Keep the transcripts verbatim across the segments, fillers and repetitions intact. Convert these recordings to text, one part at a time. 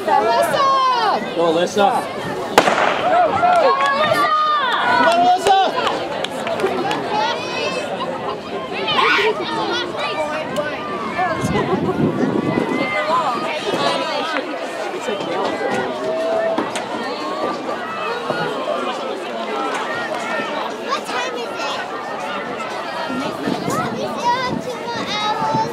Alyssa! Go, Alyssa! Go, Alyssa! Come on, Alyssa! What time is it? We still have two more hours.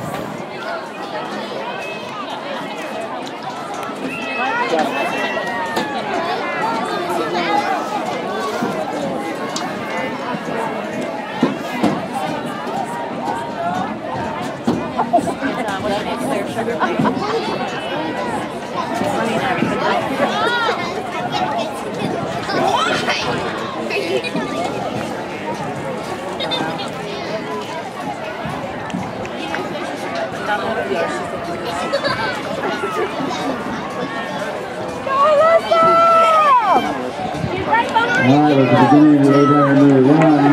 All right, at the beginning of the eight hundred meter run,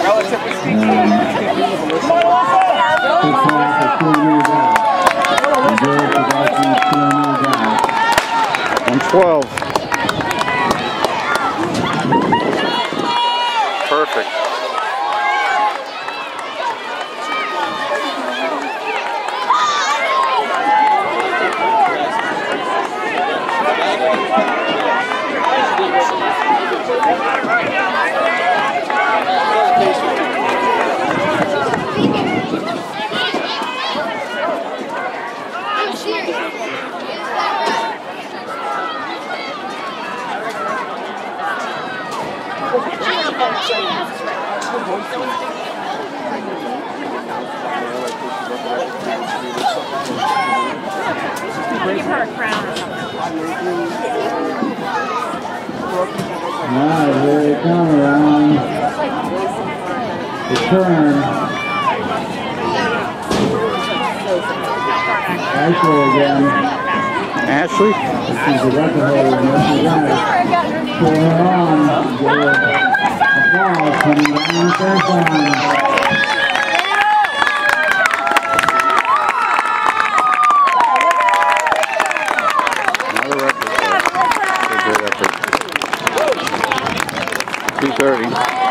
I'm twelve. Perfect. Give her a crown or something. Alright, here they come around the turn. Ashley again. Ashley? She's the record holder. She's gonna pull her on. Give her applause coming down the third line. Another record. Good effort. two thirty.